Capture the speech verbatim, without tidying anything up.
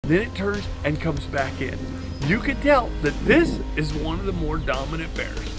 then it turns and comes back in. You can tell that this is one of the more dominant bears.